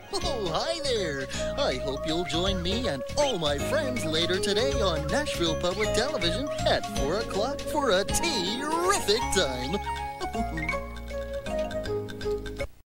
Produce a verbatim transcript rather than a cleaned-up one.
Oh, hi there. I hope you'll join me and all my friends later today on Nashville Public Television at four o'clock for a terrific time.